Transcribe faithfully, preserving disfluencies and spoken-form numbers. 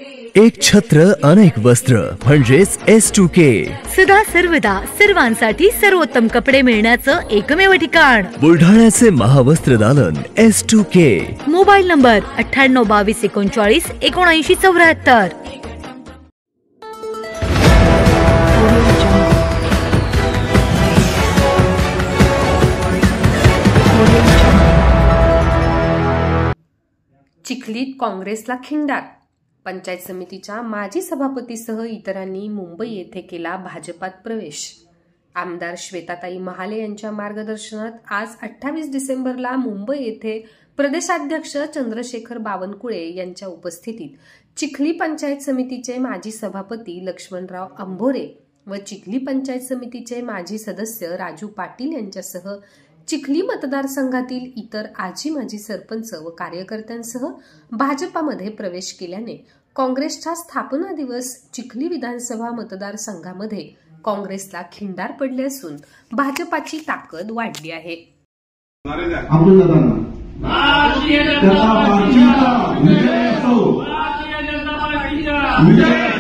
एक छत्र अनेक वस्त्र म्हणजेच एस टू के। सदा सर्वदा सर्वांसाठी सर्वोत्तम कपडे मिळण्याचं एकमेव ठिकाण बुलढाण्याचे महावस्त्र दालन S two K. Mobile number अठ्ठ्याण्णव बावीस एकोणचाळीस एकोणऐंशी चौऱ्याहत्तर। चिखलीत काँग्रेसला खिंडार। पंचायत समितीच्या माजी सभापतीसह इतरांनी मुंबई येथे केला भाजपात प्रवेश। आमदार श्वेताताई महाले यांच्या मार्गदर्शनात आज अठ्ठावीस डिसेंबरला मुंबई येथे प्रदेशाध्यक्ष चंद्रशेखर बावनकुळे यांच्या उपस्थितीत चिखली पंचायत समितीचे माजी सभापती लक्ष्मणराव अंभोरे व चिखली पंचायत समितीचे माजी सदस्य राजू पाटील यांच्यासह चिखली मतदारसंघातील इतर आजी माजी सरपंच व कार्यकर्त्यांसह भाजपामध्ये प्रवेश केल्याने काँग्रेसच्या स्थापना दिवस चिखली विधानसभा मतदारसंघामध्ये काँग्रेसला खिंडार पडले असून भाजपाची ताकद वाढली आहे। भारतीय जनता पार्टीचा विजय असो।